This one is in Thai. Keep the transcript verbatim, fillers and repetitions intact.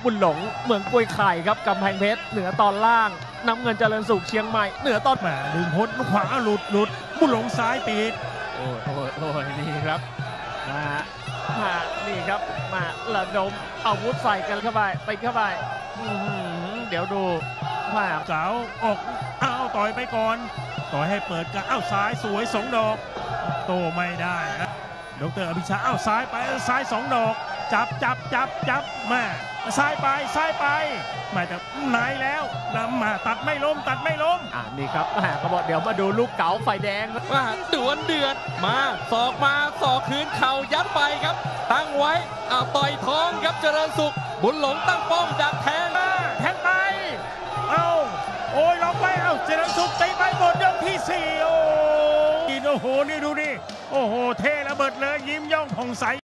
บุญหลงเมืองกล้วยไข่ครับกำแพงเพชรเหนือตอนล่างน้ำเงินเจริญสุขเชียงใหม่เหนือตอนแหมดึงพ้นขวาหลุดหลุดบุญหลงซ้ายปิดโอ้ยโอ้ยโอ้ยนี่ครับมามานี่ครับมาระดมอาวุธใส่กันเข้าไปไปเข้าไปเดี๋ยวดูมาเก๋าออกอ้าวต่อยไปก่อนต่อยให้เปิดกันอ้าวซ้ายสวยสองดอกโตไม่ได้นะดร.อภิชาอ้าวซ้ายไปซ้ายสองดอกจับจับจับจับมาซ้ายไปซ้ายไปมาจากไหนแล้วนำมาตัดไม่ล้มตัดไม่ล้มอ่านี่ครับแหมเขาบอกเดี๋ยวมาดูลูกเก๋าไฟแดงว่าดวลเดือดมาศอกมาศอกคืนเข่ายัดไปครับตั้งไว้อ่าต่อยท้องครับเจริญสุขบุญหลงตั้งป้อมดักแทงแทงไปเอาโอ้ยล็อกไปเอาเจริญสุขตีไปหมดยกที่สี่โอ้โหนี่ดูดิโอ้โหเทระเบิดเลยยิ้มย่องผ่องใส